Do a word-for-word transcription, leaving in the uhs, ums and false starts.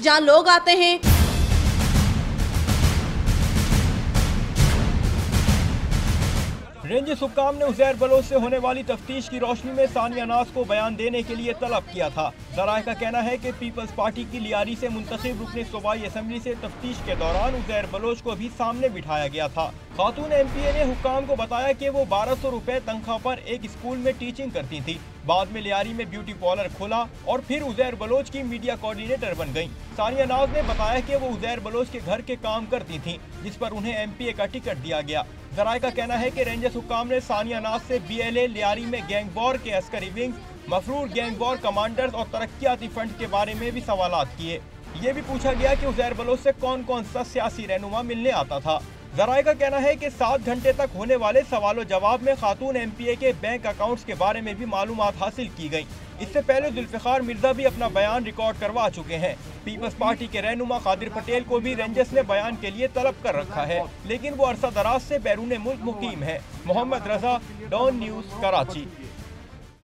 जहां लोग आते हैं। रेंज हुक्काम ने उज़ैर बलोच से होने वाली तफ्तीश की रोशनी में सानिया नाज को बयान देने के लिए तलब किया था। ज़राए का कहना है कि पीपल्स पार्टी की लियारी से मुंतखब रुकने सूबाई असम्बली से तफ्तीश के दौरान उज़ैर बलोच को भी सामने बिठाया गया था। खातून एम पी ए ने हुक्काम को बताया कि वो बारह सौ रुपए तनख्वाह पर एक स्कूल में टीचिंग करती थी। बाद में लियारी में ब्यूटी पार्लर खोला और फिर उज़ैर बलोच की मीडिया कोऑर्डिनेटर बन गयी। सानिया नाज ने बताया कि वो उज़ैर बलोच के घर के काम करती थी, जिस पर उन्हें एम पी ए का टिकट दिया गया। ज़राए का कहना है कि रेंजर्स हुक्काम ने सानिया नाज से बी एल ए लियारी में गैंग वॉर के अस्करी विंग्स, मफरूर गैंग वॉर कमांडर्स और तरक्याती फंड के बारे में भी सवालात किए। ये भी पूछा गया कि उज़ैर बलोच से कौन कौन सा सियासी रहनुमा मिलने आता था। ज़राए का कहना है कि सात घंटे तक होने वाले सवालों जवाब में खातून एम पी ए के बैंक अकाउंट्स के बारे में भी मालूमात हासिल की गई। इससे पहले जुल्फ़िकार मिर्जा भी अपना बयान रिकॉर्ड करवा चुके हैं। पीपल्स पार्टी के रहनुमा कादिर पटेल को भी रेंजर्स ने बयान के लिए तलब कर रखा है, लेकिन वो अरसा दराज से बैरून मुल्क मुकीम है। Mohammad Raza, Dawn News, Karachi.